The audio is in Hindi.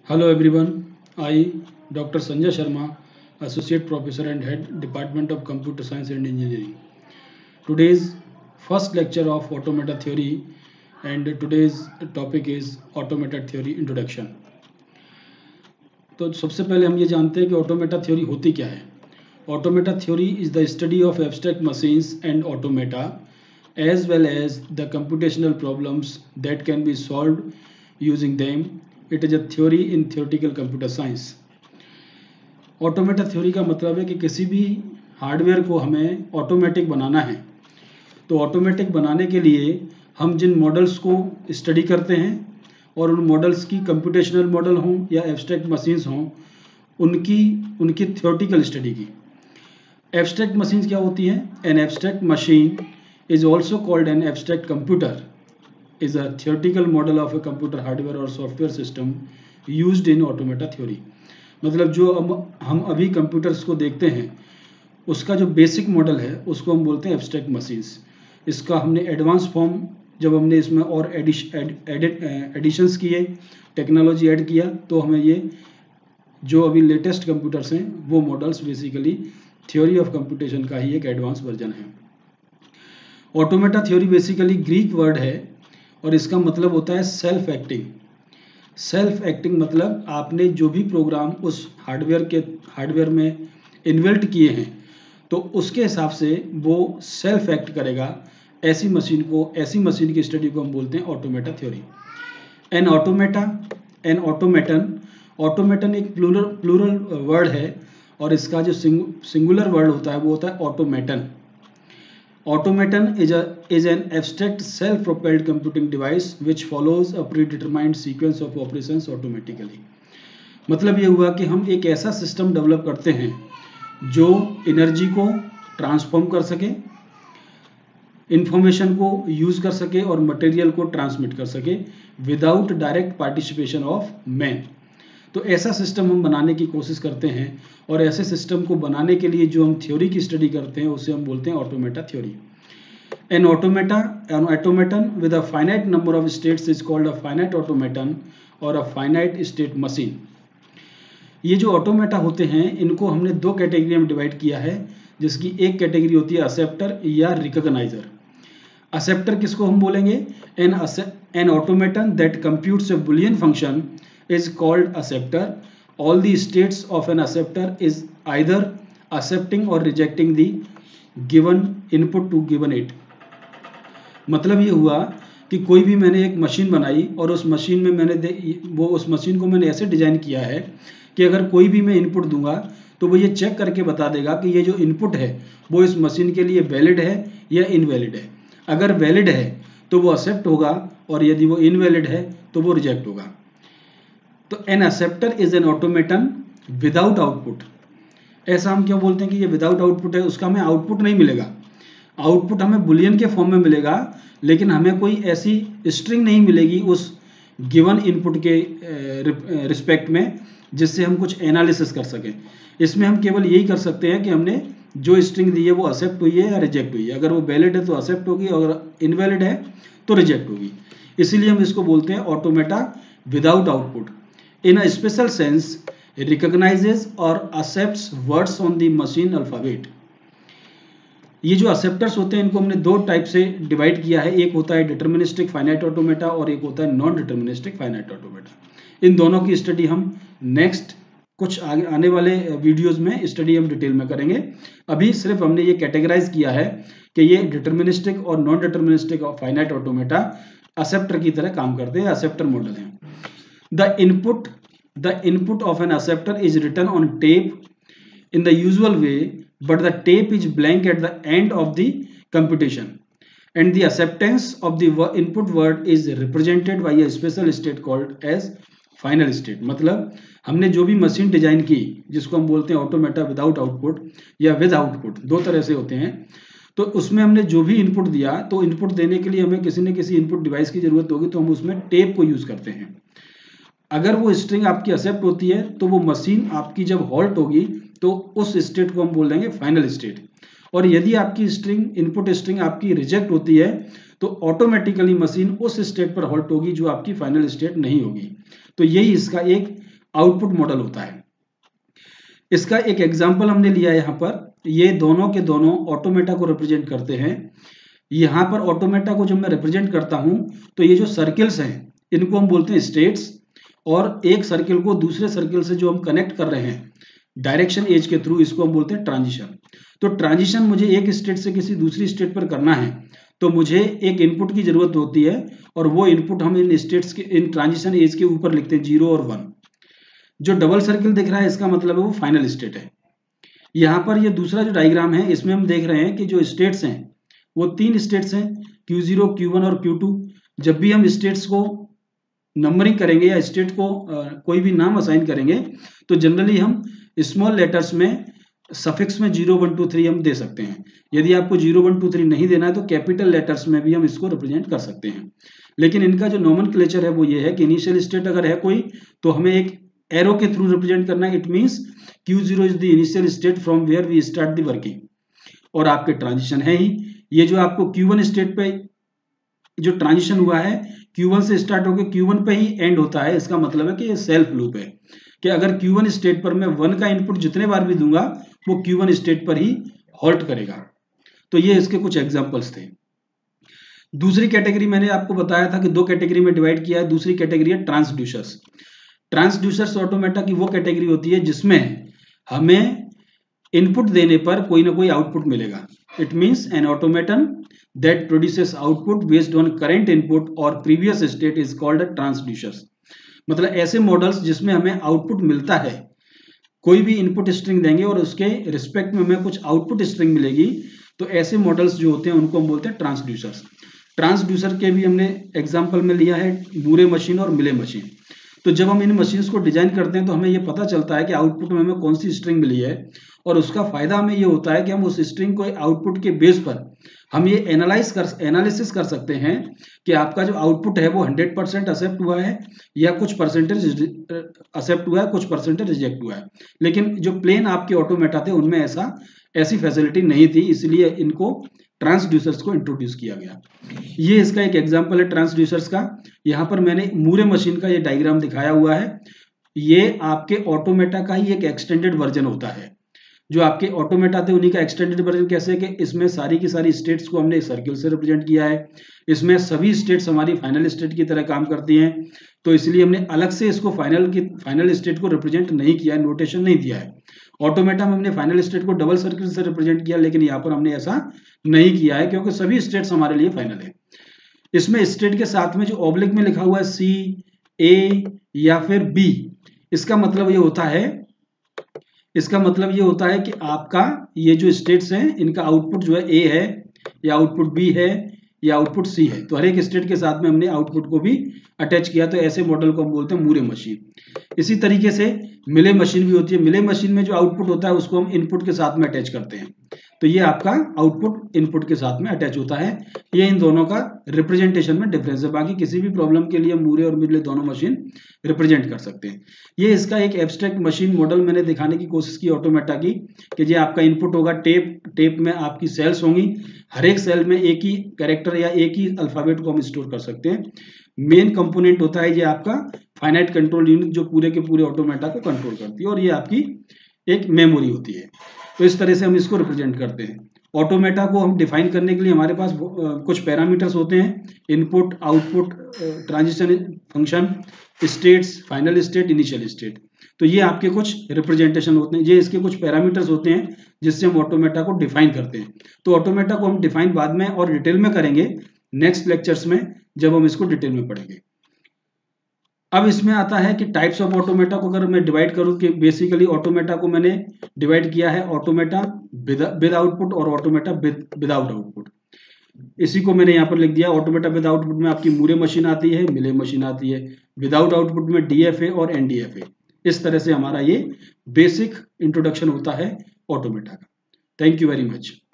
Hello everyone, I, Dr. Sanjay Sharma, Associate Professor and Head, Department of Computer Science and Engineering. Today's first lecture of Automata Theory and today's topic is Automata Theory Introduction. तो सबसे पहले हम ये जानते हैं कि ऑटोमेटा थ्योरी होती क्या है. Automata theory is the study of abstract machines and automata as well as the computational problems that can be solved using them. It is a theory in theoretical computer science. Automata theory का मतलब है कि किसी भी हार्डवेयर को हमें ऑटोमेटिक बनाना है, तो ऑटोमेटिक बनाने के लिए हम जिन मॉडल्स को स्टडी करते हैं और उन मॉडल्स की कंप्यूटेशनल मॉडल हों या एब्स्ट्रैक्ट मशीन्स हों, उनकी थ्योरेटिकल स्टडी की. एब्स्ट्रैक्ट मशीन्स क्या होती हैं? An abstract machine is also called an abstract computer is a theoretical model of a computer hardware or software system used in automata theory. मतलब जो हम अभी कंप्यूटर्स को देखते हैं उसका जो बेसिक मॉडल है उसको हम बोलते हैं एब्स्ट्रैक्ट मशीन्स. इसका हमने एडवांस फॉर्म जब हमने इसमें और एडिशंस किए, टेक्नोलॉजी ऐड किया, तो हमें ये जो अभी लेटेस्ट कंप्यूटर्स हैं वो models basically theory of computation का ही एक एडवांस वर्जन है. Automata theory basically Greek word है और इसका मतलब होता है सेल्फ एक्टिंग. सेल्फ एक्टिंग मतलब आपने जो भी प्रोग्राम उस हार्डवेयर में इन्बिल्ट किए हैं तो उसके हिसाब से वो सेल्फ एक्ट करेगा. ऐसी मशीन की स्टडी को हम बोलते हैं ऑटोमेटा थ्योरी. एन ऑटोमेटन एक प्लूरल वर्ड है और इसका जो सिंगुलर वर्ड होता है वो होता है automaton. Automaton is an abstract self-propelled computing device which follows a predetermined sequence of operations automatically. मतलब ये हुआ कि हम एक ऐसा सिस्टम डेवलप करते हैं जो एनर्जी को ट्रांसफॉर्म कर सके, इंफॉर्मेशन को यूज़ कर सके और मटेरियल को ट्रांसमिट कर सके without direct participation of man. तो ऐसा सिस्टम हम बनाने की कोशिश करते हैं और ऐसे सिस्टम को बनाने के लिए जो हम थ्योरी की स्टडी करते हैं उसे हम बोलते हैं automata theory. An automaton with a finite number of states is called a finite automaton और अ फाइनाइट स्टेट मशीन. ये जो ऑटोमेटा होते हैं इनको हमने दो कैटेगरी में डिवाइड किया है, जिसकी एक कैटेगरी होती है असेप्टर या रिकॉग्नाइजर. असेप्टर किसको हम बोलेंगे? An automaton that computes a Boolean function is called acceptor. All the states of an acceptor is either accepting or rejecting the given input to given it. मतलब ये हुआ कि कोई भी मैंने एक मशीन बनाई और उस मशीन में उस मशीन को मैंने ऐसे डिजाइन किया है कि अगर कोई भी मैं इनपुट दूंगा तो वो ये चेक करके बता देगा कि ये जो इनपुट है वो इस मशीन के लिए वैलिड है या इनवैलिड है. अगर वैलिड है तो वो एक्सेप्ट होगा और यदि वो इनवैलिड है तो वो रिजेक्ट होगा. तो an acceptor is an automaton without output. ऐसा हम क्या बोलते हैं कि ये विदाउट आउटपुट है, उसका हमें आउटपुट नहीं मिलेगा. आउटपुट हमें बुलियन के फॉर्म में मिलेगा, लेकिन हमें कोई ऐसी स्ट्रिंग नहीं मिलेगी उस गिवन इनपुट के रिस्पेक्ट में जिससे हम कुछ एनालिसिस कर सकें. इसमें हम केवल यही कर सकते हैं कि हमने जो स्ट्रिंग दी है वो एक्सेप्ट हुई है या रिजेक्ट हुई है. अगर वो वैलिड है तो एक्सेप्ट होगी और अगर इनवैलिड है तो रिजेक्ट होगी. इसीलिए हम इसको बोलते हैं automata without output. In a special sense, recognizes or accepts words on the machine alphabet. ये जो एक्सेप्टर्स होते हैं इनको हमने दो टाइप से डिवाइड किया है. एक होता है डिटर्मिनिस्टिक फाइनाइट ऑटोमेटा और एक होता है नॉन डिटर्मिनिस्टिक फाइनाइट ऑटोमेटा. इन दोनों की स्टडी हम नेक्स्ट कुछ आने वाले वीडियोस में स्टडी हम डिटेल में करेंगे. अभी सिर्फ हमने ये कैटेगराइज किया है कि ये डिटर्मिनिस्टिक और non deterministic finite automata acceptor की तरह काम करते हैं, एक्सेप्टर मॉडल हैं. The input of an acceptor is written on tape in the usual way, but the tape is blank at the end of the computation, and the acceptance of the input word is represented by a special state called as final state. मतलब हमने जो भी मशीन डिजाइन की जिसको हम बोलते हैं ऑटोमेटा विदाउट आउटपुट या विद आउटपुट, दो तरह से होते हैं. तो उसमें हमने जो भी इनपुट दिया तो इनपुट देने के लिए हमें किसी न किसी इनपुट डिवाइस की जरूरत होगी, तो हम उसमें टेप को यूज करते हैं. अगर वो स्ट्रिंग आपकी एक्सेप्ट होती है तो वो मशीन आपकी जब हॉल्ट होगी तो उस स्टेट को हम बोल देंगे फाइनल स्टेट. और यदि आपकी स्ट्रिंग इनपुट स्ट्रिंग आपकी रिजेक्ट होती है तो ऑटोमेटिकली मशीन उस स्टेट पर हॉल्ट होगी जो आपकी फाइनल स्टेट नहीं होगी. तो यही इसका एक आउटपुट मॉडल होता है। इसका एक एग्जाम्पल हमने लिया यहाँ पर, ये दोनों के दोनों ऑटोमेटा को रिप्रेजेंट करते हैं। यहाँ पर ऑटोमेटा को जब मैं रिप्रेजेंट करता हूँ तो ये जो सर्किल्स हैं इनको हम बोलते हैं स्टेट्स, और एक सर्किल को दूसरे सर्किल से जो हम कनेक्ट कर रहे हैं डायरेक्शन एज के थ्रू, इसको हम बोलते हैं ट्रांजिशन। तो ट्रांजिशन मुझे एक स्टेट से किसी दूसरी स्टेट पर करना है तो मुझे एक इनपुट की जरूरत होती है, और वो इनपुट हम इन स्टेट्स के, इन ट्रांजिशन एज के ऊपर लिखते हैं 0 और 1। जो डबल सर्किल दिख रहा है इसका मतलब है वो फाइनल स्टेट है। यहाँ पर ये दूसरा जो डायग्राम है इसमें हम देख रहे हैं कि जो स्टेट्स हैं वो 3 स्टेट्स हैं, Q0, Q1 और Q2। जब भी हम स्टेट्स को नंबरिंग करेंगे या स्टेट को कोई भी नाम असाइन करेंगे तो जनरली हम स्मॉल लेटर्स में सफिक्स में 0, 1, 2, 3 हम दे सकते हैं। यदि आपको 0, 1, 2, 3 नहीं देना है तो कैपिटल लेटर्स में भी हम इसको रिप्रेजेंट कर सकते हैं। लेकिन इनका जो नोमेनक्लेचर है वो ये है कि इनिशियल स्टेट अगर है कोई तो हमें एक एरो के थ्रू रिप्रेजेंट करना है। It means Q0 is the initial state from where we start the working, और आपके ट्रांजिशन है ही। ये जो आपको Q1 स्टेट पे जो ट्रांजिशन हुआ है Q1 से स्टार्ट होकर Q1 पे ही एंड होता है। इसका मतलब है कि ये सेल्फ लूप है कि अगर Q1 स्टेट पर मैं 1 का इनपुट जितने बार भी दूंगा वो Q1 स्टेट पर ही हॉल्ट करेगा। तो ये इसके कुछ एग्जांपल्स थे। दूसरी कैटेगरी मैंने आपको बताया था कि 2 कैटेगरी में डिवाइड किया है। दूसरी कैटेगरी है ट्रांसड्यूसर्स। ट्रांसड्यूसर्स ऑटोमेटा की वो कैटेगरी होती है जिसमें हमें इनपुट देने पर कोई ना कोई आउटपुट मिलेगा। It means an automaton that produces output based on current input और previous state is called transducers. मतलब ऐसे मॉडल्स जिसमें हमें आउटपुट मिलता है, कोई भी इनपुट स्ट्रिंग देंगे और उसके रिस्पेक्ट में हमें कुछ आउटपुट स्ट्रिंग मिलेगी, तो ऐसे मॉडल्स जो होते हैं उनको हम बोलते हैं ट्रांसड्यूसर्स। ट्रांसड्यूसर के भी हमने एग्जाम्पल में लिया है मूरे मशीन और मिले मशीन। तो जब हम इन मशीन्स को डिजाइन करते हैं तो हमें ये पता चलता है कि आउटपुट में हमें कौन सी स्ट्रिंग मिली है, और उसका फायदा हमें ये होता है कि हम उस स्ट्रिंग को आउटपुट के बेस पर हम ये एनालिसिस कर सकते हैं कि आपका जो आउटपुट है वो 100% एक्सेप्ट हुआ है या कुछ परसेंटेज एक्सेप्ट हुआ है, कुछ परसेंटेज रिजेक्ट हुआ है। लेकिन जो प्लेन आपके ऑटोमेटा थे उनमें ऐसी फैसिलिटी नहीं थी, इसलिए इनको ट्रांसड्यूसर्स को इंट्रोड्यूस किया गया। ये इसका एक एग्जांपल है ट्रांसड्यूसर्स का। यहाँ पर मैंने मूरे मशीन का ये डायग्राम दिखाया हुआ है। ये आपके ऑटोमेटा का ही एक एक्सटेंडेड वर्जन होता है। जो आपके ऑटोमेटा थे उन्हीं का एक्सटेंडेड वर्जन कैसे है कि इसमें सारी की सारी स्टेट्स को हमने सर्किल से रिप्रेजेंट किया है। इसमें सभी स्टेट्स हमारी फाइनल स्टेट की तरह काम करती हैं, तो इसलिए हमने अलग से इसको फाइनल स्टेट को रिप्रेजेंट नहीं किया है, नोटेशन नहीं दिया है। ऑटोमेटा में हमने फाइनल स्टेट को डबल सर्किल से रिप्रेजेंट किया, लेकिन यहाँ पर हमने ऐसा नहीं किया है क्योंकि सभी स्टेट्स हमारे लिए फाइनल है। इसमें स्टेट के साथ में जो ऑब्लिक में लिखा हुआ है C, A या फिर B, इसका मतलब ये होता है कि आपका ये जो स्टेट्स हैं इनका आउटपुट जो है A है या आउटपुट B है या आउटपुट C है। तो हर एक स्टेट के साथ में हमने आउटपुट को भी अटैच किया, तो ऐसे मॉडल को हम बोलते हैं मूरे मशीन। इसी तरीके से मिले मशीन भी होती है। मिले मशीन में जो आउटपुट होता है उसको हम इनपुट के साथ में अटैच करते हैं, तो ये आपका आउटपुट इनपुट के साथ में अटैच होता है। ये इन दोनों का रिप्रेजेंटेशन में डिफरेंस है। बाकी किसी भी प्रॉब्लम के लिए मूरे और मिले दोनों मशीन रिप्रेजेंट कर सकते हैं। ये इसका एक एब्स्ट्रैक्ट मशीन मॉडल मैंने दिखाने की कोशिश की ऑटोमेटा की, कि ये आपका इनपुट होगा टेप में आपकी सेल्स होंगी, हर एक सेल में एक ही कैरेक्टर या एक ही अल्फाबेट को हम स्टोर कर सकते हैं। मेन कंपोनेंट होता है ये आपका फाइनाइट कंट्रोल यूनिट, जो पूरे के पूरे ऑटोमेटा को कंट्रोल करती है, और ये आपकी एक मेमोरी होती है। तो इस तरह से हम इसको रिप्रेजेंट करते हैं। ऑटोमेटा को हम डिफाइन करने के लिए हमारे पास कुछ पैरामीटर्स होते हैं, input, output, transition function, states, final state, initial state. तो ये आपके कुछ रिप्रेजेंटेशन होते हैं, ये इसके कुछ पैरामीटर्स होते हैं जिससे हम ऑटोमेटा को डिफाइन करते हैं। तो ऑटोमेटा को हम डिफाइन बाद में और डिटेल में करेंगे नेक्स्ट लेक्चर्स में, जब हम इसको डिटेल में पढ़ेंगे। अब इसमें आता है कि टाइप्स ऑफ ऑटोमेटा को अगर मैं डिवाइड करूं कि बेसिकली ऑटोमेटा को मैंने डिवाइड किया है ऑटोमेटा विद आउटपुट और ऑटोमेटा विदाउट आउटपुट। इसी को मैंने यहाँ पर लिख दिया। ऑटोमेटा विद आउटपुट में आपकी मूरे मशीन आती है, मिले मशीन आती है, विदाउट आउटपुट में DFA और NDFA। इस तरह से हमारा ये बेसिक इंट्रोडक्शन होता है ऑटोमेटा का। Thank you very much.